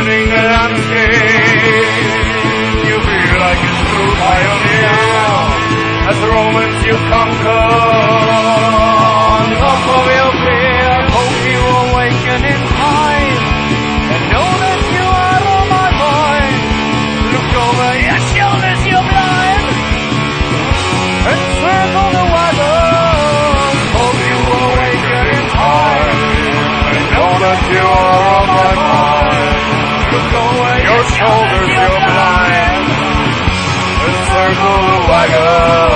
turning the landscape. You feel like a true pioneer as Romans you conquer. On top of your fear, hope you awaken in time, and know that you are on my mind. Look over your shoulders, you're blind, and circle the wagon. Hope you awaken in time, and know that you are on my mind. Look over your shoulders, you're blind, and circle the wagon.